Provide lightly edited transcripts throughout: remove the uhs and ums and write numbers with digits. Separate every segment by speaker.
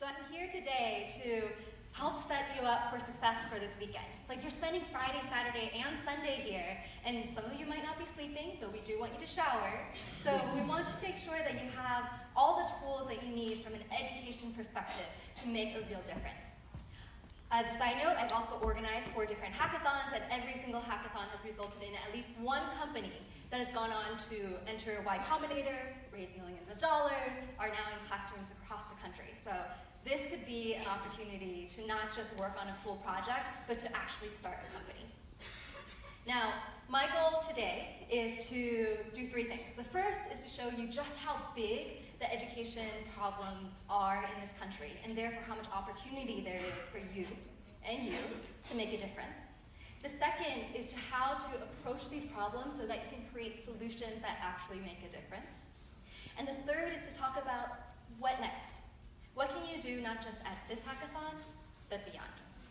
Speaker 1: So I'm here today to help set you up for success for this weekend. Like, you're spending Friday, Saturday, and Sunday here, and some of you might not be sleeping, though we do want you to shower. So we want to make sure that you have all the tools that you need from an education perspective to make a real difference. As a side note, I've also organized 4 different hackathons, and every single hackathon has resulted in at least one company that has gone on to enter Y Combinator, raise millions of dollars, are now in classrooms across the country. So this could be an opportunity to not just work on a cool project, but to actually start a company. Now, my goal today is to do 3 things. The first is to show you just how big the education problems are in this country, and therefore how much opportunity there is for you and you to make a difference. The second is to how to approach these problems so that you can create solutions that actually make a difference. And the third is to talk about what next. What can you do not just at this hackathon, but beyond?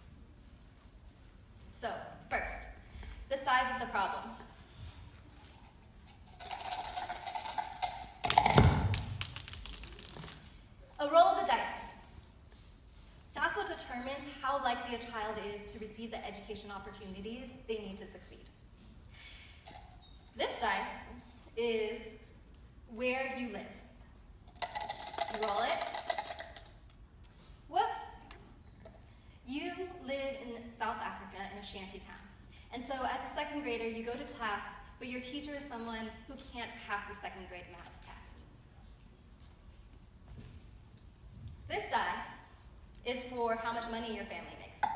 Speaker 1: So, first, the size of the problem. A roll of the dice. That's what determines how likely a child is to receive the education opportunities they need to succeed. This dice is where you live. You roll it. Whoops. You live in South Africa in a shanty town. And so as a 2nd grader, you go to class, but your teacher is someone who can't pass the 2nd grade math test. This die is for how much money your family makes.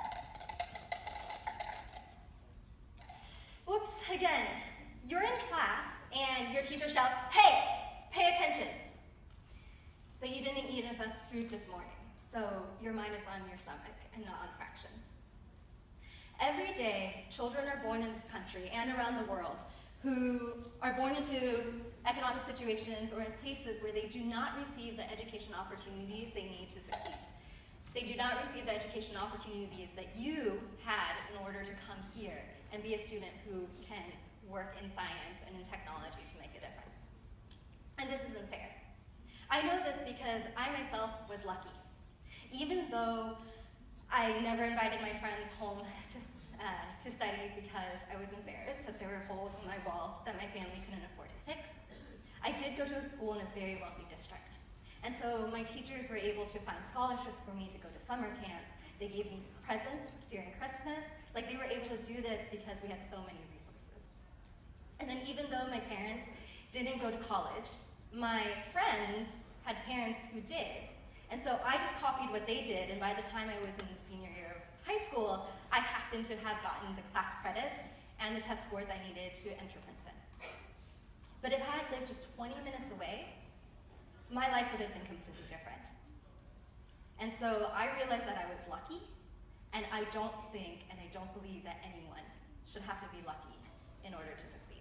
Speaker 1: Whoops, again, you're in class and your teacher shouts, "Hey, pay attention." But you didn't eat enough food this morning, so your mind is on your stomach and not on fractions. Every day, children are born in this country and around the world who are born into economic situations or in places where they do not receive the education opportunities they need to succeed. They do not receive the education opportunities that you had in order to come here and be a student who can work in science and in technology to make a difference. And this isn't fair. I know this because I myself was lucky. Even though I never invited my friends home to study because I was embarrassed that there were holes in my wall that my family couldn't afford to fix, I did go to a school in a very wealthy district. And so my teachers were able to find scholarships for me to go to summer camps. They gave me presents during Christmas. Like, they were able to do this because we had so many resources. And then even though my parents didn't go to college, my friends had parents who did. And so I just copied what they did, and by the time I was in the senior year of high school, I happened to have gotten the class credits and the test scores I needed to enter Princeton. But if I had lived just 20 minutes away, my life would have been completely different. And so I realized that I was lucky, and I don't think and I don't believe that anyone should have to be lucky in order to succeed.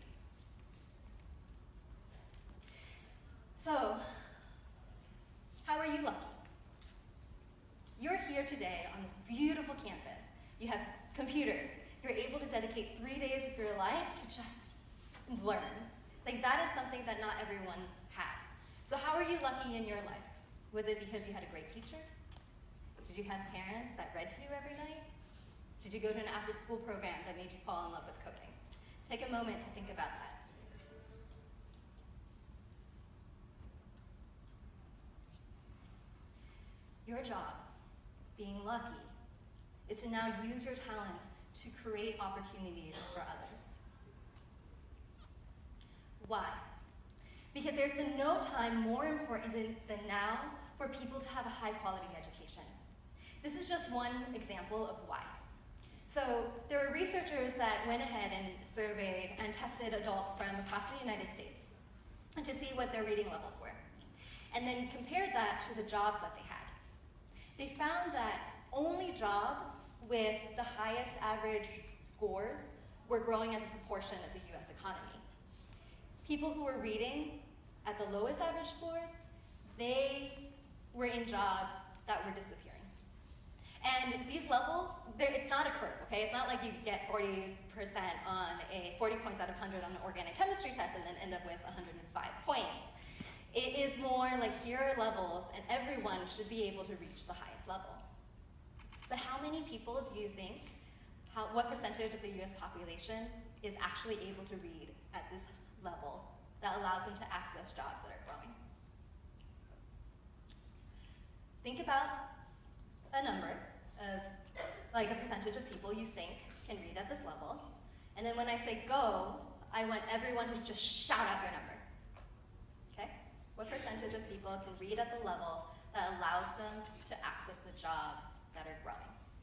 Speaker 1: So, how are you lucky? You're here today on this beautiful campus. You have computers. You're able to dedicate 3 days of your life to just learn. Like, that is something that not everyone has. So how are you lucky in your life? Was it because you had a great teacher? Did you have parents that read to you every night? Did you go to an after-school program that made you fall in love with coding? Take a moment to think about that. Your job, being lucky, is to now use your talents to create opportunities for others. Why? Because there's been no time more important than now for people to have a high-quality education. This is just one example of why. So there were researchers that went ahead and surveyed and tested adults from across the United States to see what their reading levels were, and then compared that to the jobs that they had. They found that only jobs with the highest average scores were growing as a proportion of the US economy. People who were reading at the lowest average scores, they were in jobs that were disappearing. And these levels, it's not a curve, okay? It's not like you get 40% on 40 points out of 100 on an organic chemistry test and then end up with 105 points. It is It's more like here are levels, and everyone should be able to reach the highest level. But how many people do you think, what percentage of the US population is actually able to read at this level that allows them to access jobs that are growing? Think about a number of, like a percentage of people you think can read at this level. And then when I say go, I want everyone to just shout out your number. Okay? What percentage of people can read at the level that allows them to access the jobs that are growing?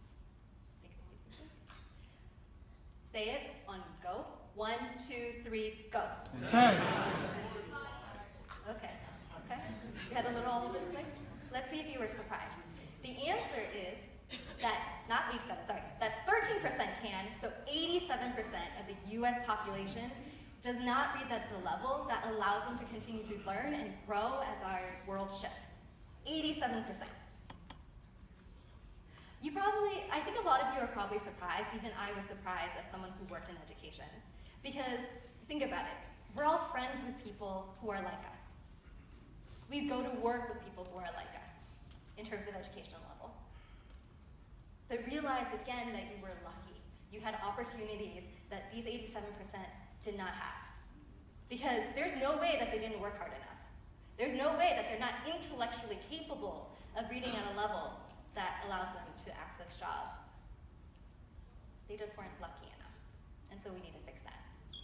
Speaker 1: Say it on go. 1, 2, 3, go.
Speaker 2: 10.
Speaker 1: Okay. Okay. You had a little all over the place? Let's see if you were surprised. The answer is that, not 87, sorry, that 13% can, so 87% of the US population does not read at the level that allows them to continue to learn and grow as our world shifts. 87%. I think a lot of you are probably surprised, even I was surprised as someone who worked in education. Because, think about it, we're all friends with people who are like us. We go to work with people who are like us, in terms of educational level. But realize again that you were lucky. You had opportunities that these 87% did not have. Because there's no way that they didn't work hard enough. There's no way that they're not intellectually capable of reading at a level that allows them to access jobs. They just weren't lucky enough. And so we need to fix that.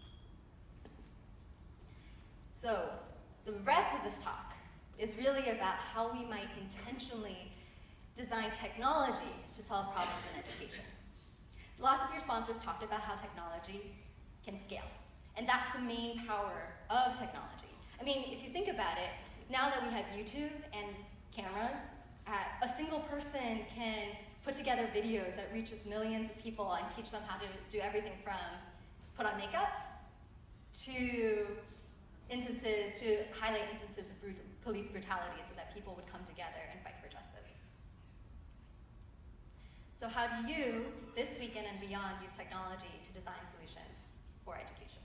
Speaker 1: So the rest of this talk is really about how we might intentionally design technology to solve problems in education. Lots of your sponsors talked about how technology can scale. And that's the main power of technology. I mean, if you think about it, now that we have YouTube and cameras, a single person can put together videos that reaches millions of people and teach them how to do everything from put on makeup to highlight instances of police brutality so that people would come together and fight for justice. So how do you, this weekend and beyond, use technology to design solutions for education?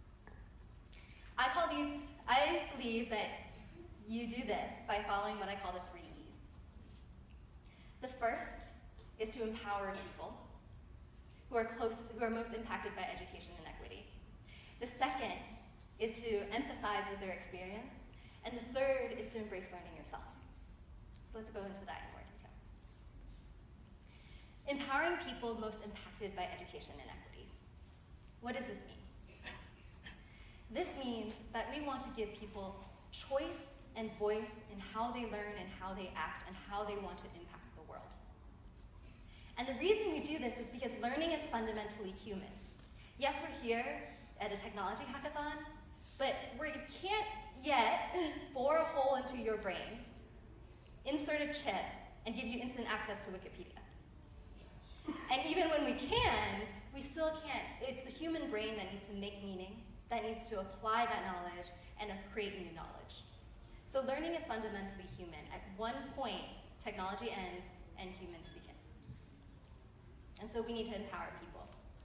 Speaker 1: I believe that you do this by following what I call the 3 E's. The first is to empower people who are most impacted by education inequity. The second is to empathize with their experience. And the third is to embrace learning yourself. So let's go into that in more detail. Empowering people most impacted by education inequity. What does this mean? This means that we want to give people choice and voice in how they learn and how they act and how they want to impact the world. And the reason we do this is because learning is fundamentally human. Yes, we're here at a technology hackathon, but we can't yet bore a hole into your brain, insert a chip, and give you instant access to Wikipedia. And even when we can, we still can't. It's the human brain that needs to make meaning, that needs to apply that knowledge, and create new knowledge. So learning is fundamentally human. At one point, technology ends and humans begin. And so we need to empower people.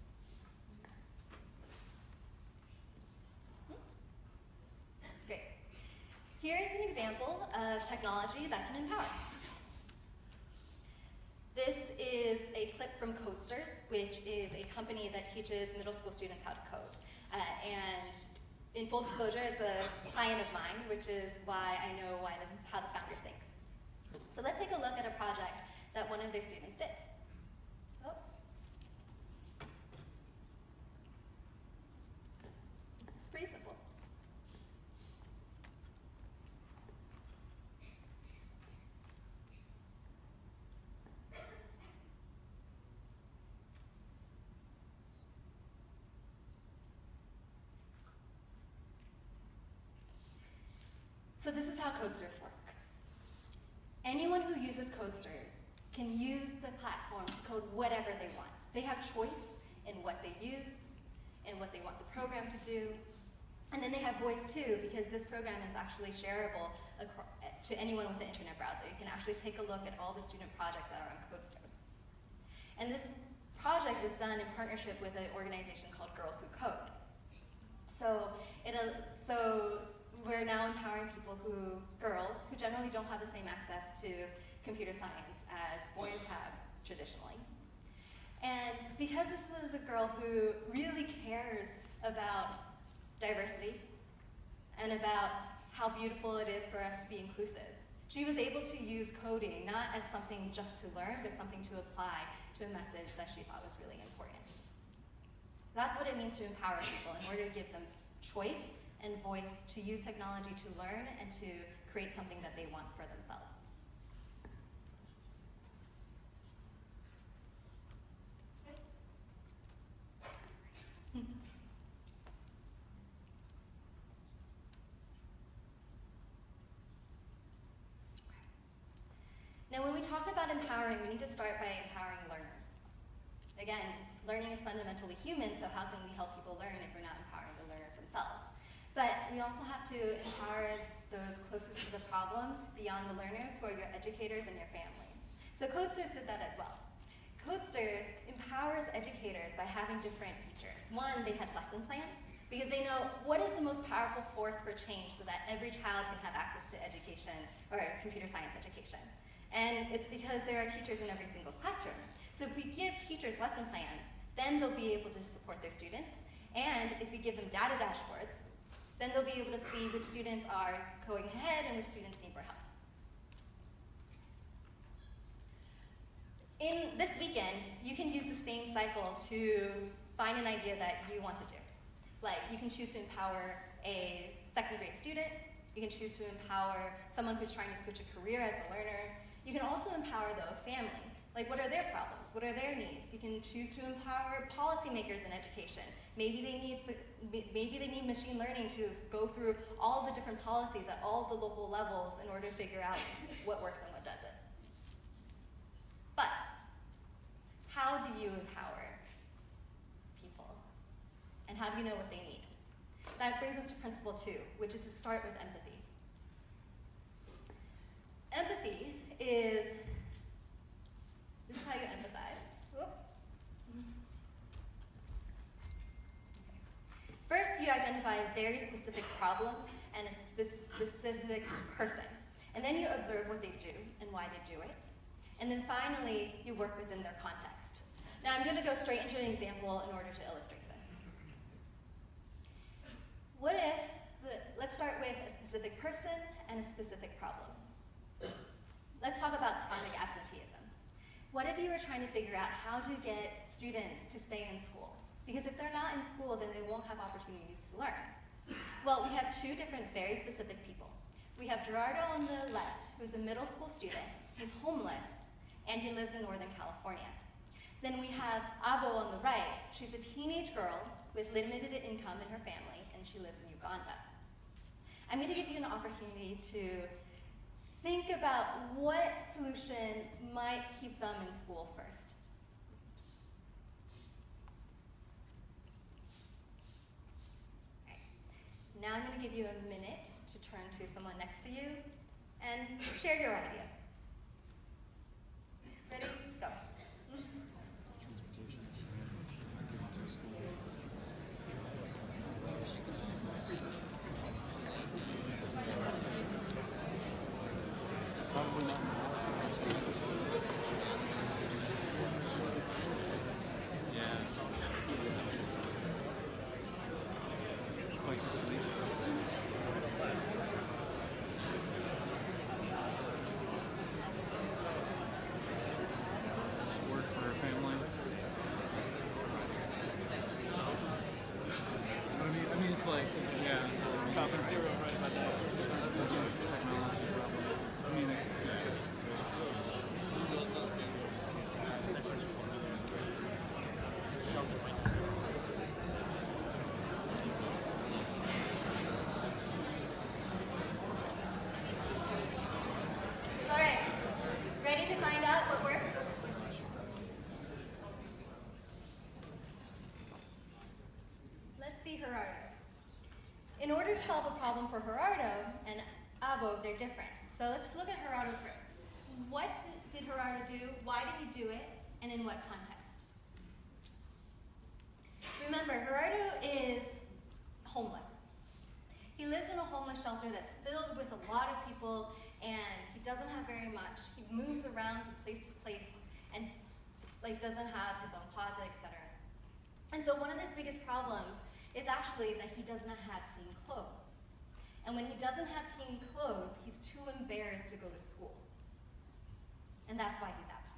Speaker 1: Great. Here's an example of technology that can empower. This is a clip from Codesters, which is a company that teaches middle school students how to code. And in full disclosure, it's a client of mine, which is why I know how the founder thinks. So let's take a look at a project that one of their students did. Oh. Pretty simple. So this is how Codesters works. Anyone who uses Codesters can use the platform to code whatever they want. They have choice in what they use and what they want the program to do. And then they have voice too, because this program is actually shareable to anyone with an internet browser. You can actually take a look at all the student projects that are on Codesters. And this project was done in partnership with an organization called Girls Who Code. So we're now empowering girls who generally don't have the same access to computer science as boys have traditionally. And because this was a girl who really cares about diversity and about how beautiful it is for us to be inclusive, she was able to use coding not as something just to learn, but something to apply to a message that she thought was really important. That's what it means to empower people in order to give them choice and voice to use technology to learn and to create something that they want for themselves. Now, when we talk about empowering, we need to start by empowering learners. Again, learning is fundamentally human, so how can we help people learn if we're not empowering the learners themselves? But we also have to empower those closest to the problem beyond the learners, who are your educators and your families. So Codesters did that as well. Codesters empowers educators by having different features. One, they had lesson plans, because they know what is the most powerful force for change so that every child can have access to education, or computer science education. And it's because there are teachers in every single classroom. So if we give teachers lesson plans, then they'll be able to support their students. And if we give them data dashboards, then they'll be able to see which students are going ahead and which students need more help. In this weekend, you can use the same cycle to find an idea that you want to do. Like, you can choose to empower a second grade student. You can choose to empower someone who's trying to switch a career as a learner. You can also empower, though, families. Like, what are their problems? What are their needs? You can choose to empower policymakers in education. Maybe they need machine learning to go through all the different policies at all the local levels in order to figure out what works and what doesn't. But how do you empower people? And how do you know what they need? That brings us to principle 2, which is to start with empathy. Empathy is, this is how you empathize. Whoop. First, you identify a very specific problem and a specific person. And then you observe what they do and why they do it. And then finally, you work within their context. Now, I'm going to go straight into an example in order to illustrate this. What if, let's start with a specific person and a specific problem. Let's talk about chronic absenteeism. What if you were trying to figure out how to get students to stay in school? Because if they're not in school, then they won't have opportunities to learn. Well, we have 2 different very specific people. We have Gerardo on the left, who's a middle school student. He's homeless, and he lives in Northern California. Then we have Abo on the right. She's a teenage girl with limited income in her family, and she lives in Uganda. I'm going to give you an opportunity to think about what solution might keep them in school first. Right. Now I'm going to give you a minute to turn to someone next to you and share your idea. Ready? Go.
Speaker 2: Place to sleep. Work for her family. I mean, it's like, yeah. Stop at zero, right about that. There's no technology problems. I mean,
Speaker 1: All right, ready to find out what works? Let's see Gerardo. In order to solve a problem for Gerardo and Abo, they're different. So let's look at Gerardo first. What did Gerardo do? Why did he do it? And in what context? Remember, Gerardo is homeless. He lives in a homeless shelter that's filled with a lot of people, and he doesn't have very much. He moves around from place to place and doesn't have his own closet, etc. And so one of his biggest problems is actually that he does not have clean clothes. And when he doesn't have clean clothes, he's too embarrassed to go to school. And that's why he's absent.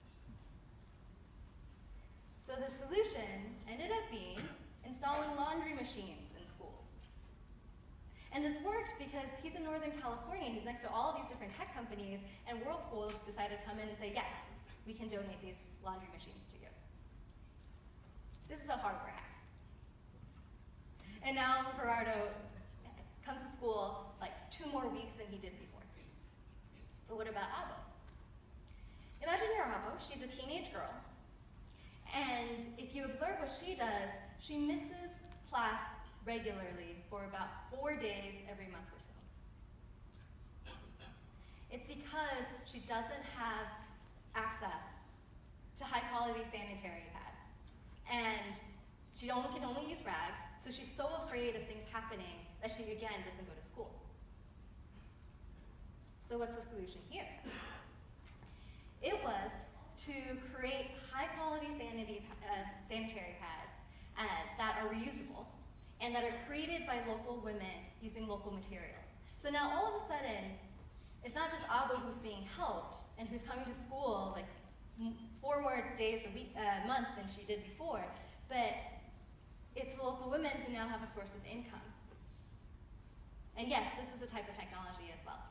Speaker 1: So the solution ended up being installing laundry machines in schools. And this worked because he's in Northern California, he's next to all these different tech companies, and Whirlpool decided to come in and say, yes, we can donate these laundry machines to you. This is a hardware hack. And now Gerardo comes to school like 2 more weeks than he did before. But what about Abo? Imagine you're Abo, she's a teenage girl, and if you observe what she does, she misses class regularly for about 4 days every month or so. It's because she doesn't have access to high-quality sanitary pads, and she can only use rags, so she's so afraid of things happening that she, again, doesn't go to school. So what's the solution here? It was to create high-quality sanitary pads that are reusable and that are created by local women using local materials. So now all of a sudden, it's not just Abo who's being helped and who's coming to school like 4 more days a month than she did before, but it's the local women who now have a source of income. And yes, this is a type of technology as well.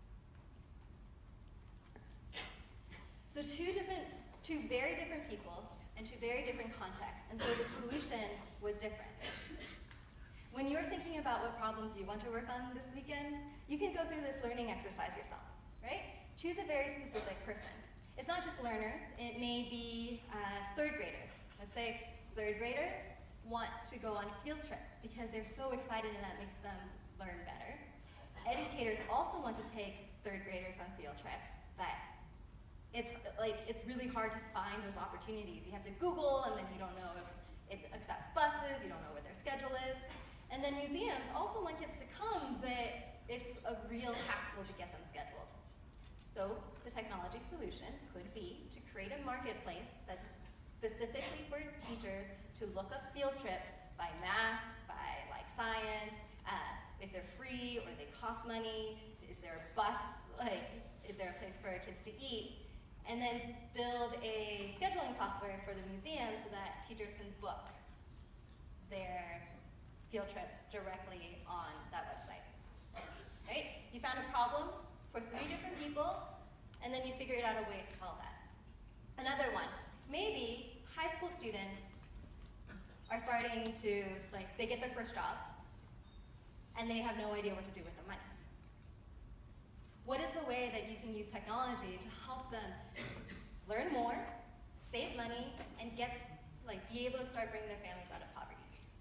Speaker 1: So two very different people and 2 very different contexts, and so the solution was different. When you're thinking about what problems you want to work on this weekend, you can go through this learning exercise yourself, right? Choose a very specific person. It's not just learners, it may be 3rd graders. Let's say 3rd graders want to go on field trips because they're so excited and that makes them learn better. Educators also want to take 3rd graders on field trips, but it's really hard to find those opportunities. You have to Google, and then you don't know if it accepts buses, you don't know what their schedule is. And then museums also want kids to come, but it's a real hassle to get them scheduled. So the technology solution could be to create a marketplace that's specifically for teachers to look up field trips by math, by science, if they're free or they cost money, is there a bus, is there a place for kids to eat, and then build a scheduling software for the museum so that teachers can book their field trips directly on that website. Right? You found a problem for 3 different people, and then you figured out a way to solve that. Another one, maybe high school students are starting to, they get their first job, and they have no idea what to do with the money. What is the way that you can use technology to help them learn more, save money, and be able to start bringing their families out of poverty?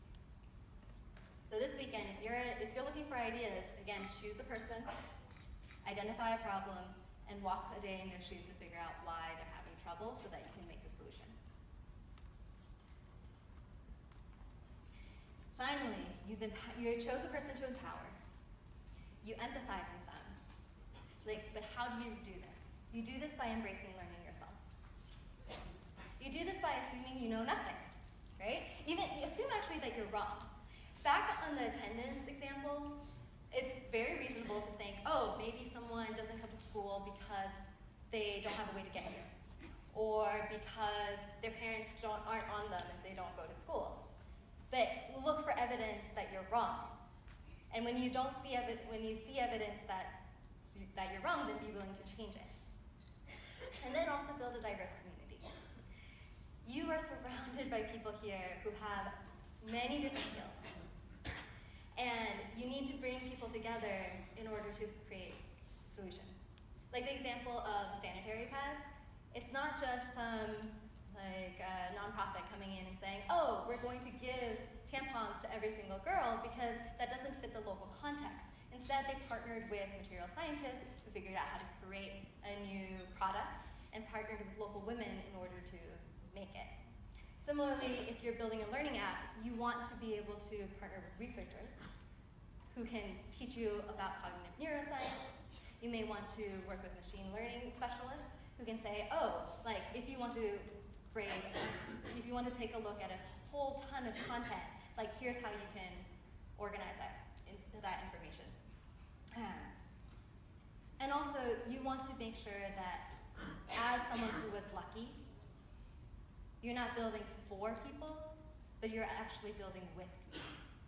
Speaker 1: So this weekend, if you're looking for ideas, again, choose a person, identify a problem, and walk a day in their shoes to figure out why they're having trouble so that you can make the solution. Finally, you chose a person to empower. You empathize with them. But how do you do this? You do this by embracing learning yourself. You do this by assuming you know nothing, right? Even assume actually that you're wrong. Back on the attendance example, it's very reasonable to think, oh, maybe someone doesn't come to school because they don't have a way to get here, or because their parents aren't on them if they don't go to school. But look for evidence that you're wrong. And when you see evidence that you're wrong, then be willing to change it. And then also build a diverse community. You are surrounded by people here who have many different skills. And you need to bring people together in order to create solutions. Like the example of sanitary pads, it's not just some a nonprofit coming in and saying, oh, we're going to give tampons to every single girl because that doesn't fit the local context. Instead, they partnered with material scientists who figured out how to create a new product and partnered with local women in order to make it. Similarly, if you're building a learning app, you want to be able to partner with researchers who can teach you about cognitive neuroscience. You may want to work with machine learning specialists who can say, oh, like if you want to take a look at a whole ton of content, like here's how you can organize that information. And also, you want to make sure that as someone who was lucky, you're not building for people, but you're actually building with people.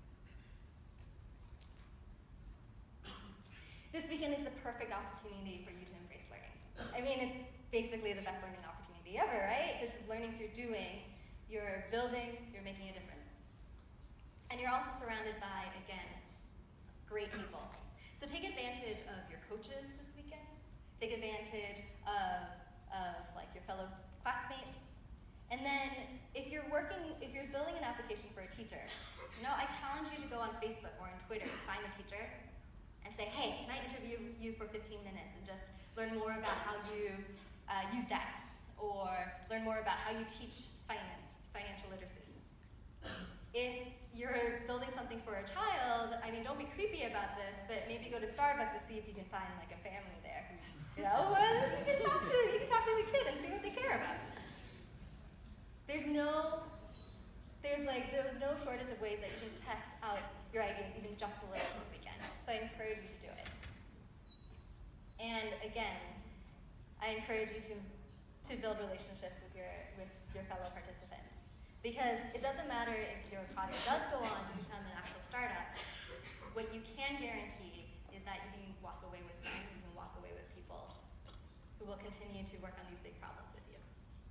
Speaker 1: This weekend is the perfect opportunity for you to embrace learning. I mean, it's basically the best learning opportunity ever, right? This is learning through doing. You're building, you're making a difference. And you're also surrounded by, again, great people. So take advantage of your coaches this weekend. Take advantage of like your fellow classmates. And then if you're building an application for a teacher, I challenge you to go on Facebook or on Twitter, find a teacher, and say, hey, can I interview you for 15 minutes and just learn more about how you use data, or learn more about how you teach financial literacy. If you're building something for a child, I mean, don't be creepy about this, but maybe go to Starbucks and see if you can find like a family there. You can talk to the kid and see what they care about. There's no shortage of ways that you can test out your ideas even just a little this weekend. So I encourage you to do it. And again, I encourage you to build relationships with your fellow participants. Because it doesn't matter if your product does go on to become an actual startup, what you can guarantee is that you can walk away with friends, you can walk away with people who will continue to work on these big problems with you.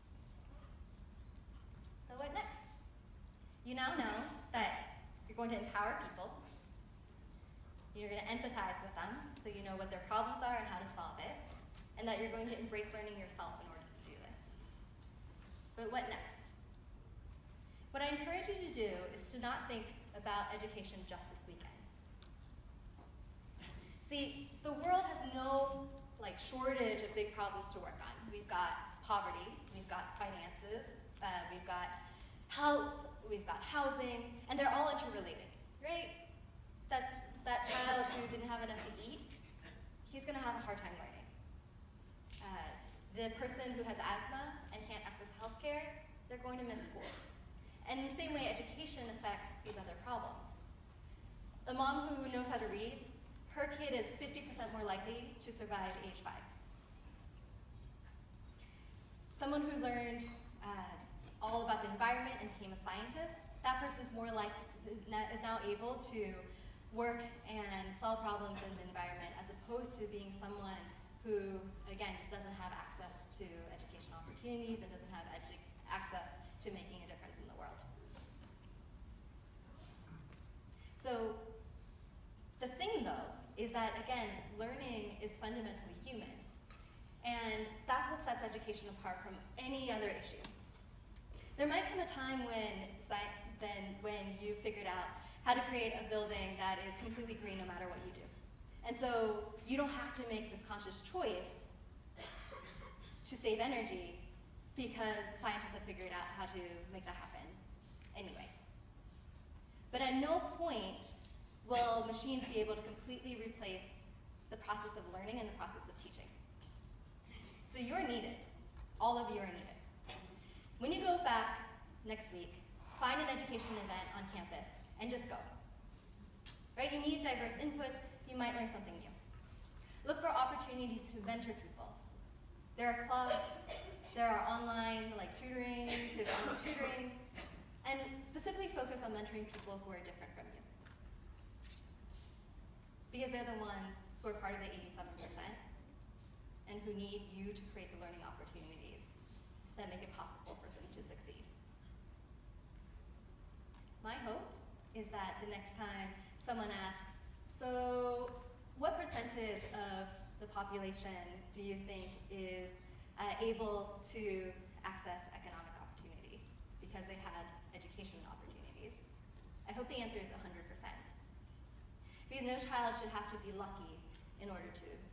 Speaker 1: So what next? You now know that you're going to empower people, you're going to empathize with them so you know what their problems are and how to solve it, and that you're going to embrace learning yourself in order to do this. But what next? What I encourage you to do is to not think about education just this weekend. See, the world has no shortage of big problems to work on. We've got poverty, we've got finances, we've got health, we've got housing, and they're all interrelated, right? That child who didn't have enough to eat, he's going to have a hard time learning. The person who has asthma and can't access healthcare, they're going to miss school. And in the same way, education affects these other problems. The mom who knows how to read, her kid is 50% more likely to survive age 5. Someone who learned all about the environment and became a scientist, that person is now able to work and solve problems in the environment, as opposed to being someone who, again, just doesn't have access to education opportunities and doesn't have access to making a difference in the world. So the thing, though, is that, again, learning is fundamentally human. And that's what sets education apart from any other issue. There might come a time when you figured out how to create a building that is completely green no matter what you do. And so you don't have to make this conscious choice to save energy because scientists have figured out how to make that happen anyway. But at no point will machines be able to completely replace the process of learning and the process of teaching. So you're needed. All of you are needed. When you go back next week, find an education event on campus and just go. Right? You need diverse inputs. You might learn something new. Look for opportunities to mentor people. There are clubs, there are online tutoring, there's online tutoring, and specifically focus on mentoring people who are different from you. Because they're the ones who are part of the 87% and who need you to create the learning opportunities that make it possible for them to succeed. My hope is that the next time someone asks, so what percentage of the population do you think is able to access economic opportunity because they had education opportunities? I hope the answer is 100%. Because no child should have to be lucky in order to